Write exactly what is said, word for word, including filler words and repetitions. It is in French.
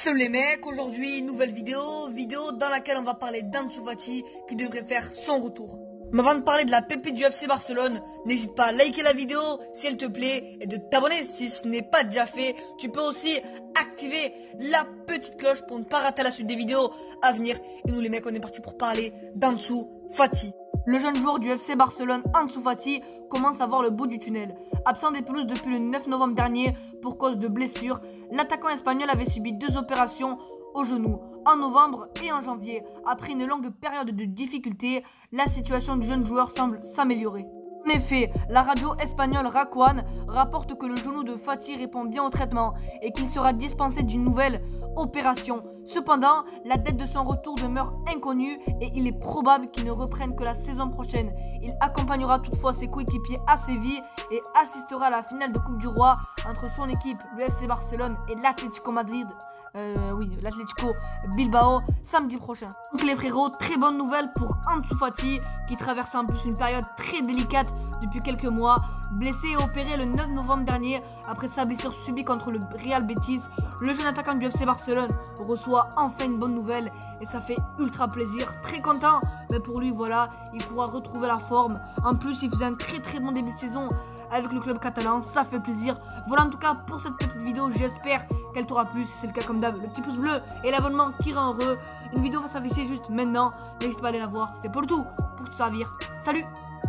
Salut les mecs, aujourd'hui nouvelle vidéo, vidéo dans laquelle on va parler d'Ansu Fati qui devrait faire son retour. Mais avant de parler de la pépite du F C Barcelone, n'hésite pas à liker la vidéo si elle te plaît et de t'abonner si ce n'est pas déjà fait. Tu peux aussi activer la petite cloche pour ne pas rater la suite des vidéos à venir. Et nous les mecs, on est parti pour parler d'Ansu Fati. Le jeune joueur du F C Barcelone, Ansu Fati, commence à voir le bout du tunnel. Absent des pelouses depuis le neuf novembre dernier pour cause de blessures, l'attaquant espagnol avait subi deux opérations au genou, en novembre et en janvier. Après une longue période de difficultés, la situation du jeune joueur semble s'améliorer. En effet, la radio espagnole Rakuan rapporte que le genou de Fati répond bien au traitement et qu'il sera dispensé d'une nouvelle opération. Cependant, la date de son retour demeure inconnue et il est probable qu'il ne reprenne que la saison prochaine. Il accompagnera toutefois ses coéquipiers à Séville et assistera à la finale de Coupe du Roi entre son équipe, le F C Barcelone, et l'Atlético Madrid. Euh, oui, l'Atlético Bilbao samedi prochain. Donc les frérots, très bonne nouvelle pour Ansu Fati qui traverse en plus une période très délicate depuis quelques mois. Blessé et opéré le neuf novembre dernier après sa blessure subie contre le Real Betis, le jeune attaquant du F C Barcelone reçoit enfin une bonne nouvelle et ça fait ultra plaisir, très content. Mais pour lui, voilà, il pourra retrouver la forme. En plus, il faisait un très très bon début de saison avec le club catalan, ça fait plaisir. Voilà en tout cas pour cette petite vidéo, j'espère qu'elle t'aura plu. Si c'est le cas, comme d'hab, le petit pouce bleu et l'abonnement qui rend heureux. Une vidéo va s'afficher juste maintenant, n'hésite pas à aller la voir, c'était pour le tout, pour te servir. Salut!